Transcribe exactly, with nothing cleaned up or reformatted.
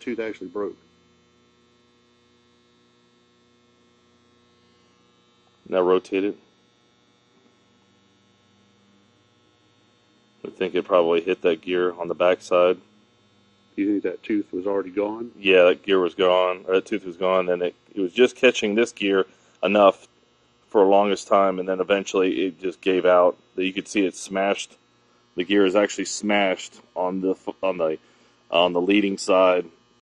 tooth actually broke. Now rotate it. I think it probably hit that gear on the backside. Do you think that tooth was already gone? Yeah, that gear was gone, or that tooth was gone, and it, it was just catching this gear enough for the longest time, and then eventually it just gave out. You could see it smashed. The gear is actually smashed on the on the on the leading side